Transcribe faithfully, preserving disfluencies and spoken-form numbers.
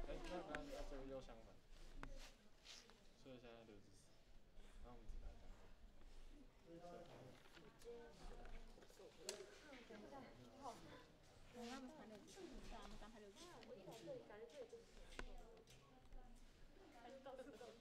哎，那刚刚这个又相反，所以现在六十四，然后我们只看三个。 等一下，好，我们他们才六十，对啊，我们刚才六十。我一来这里，感觉这里就是。还是到处都。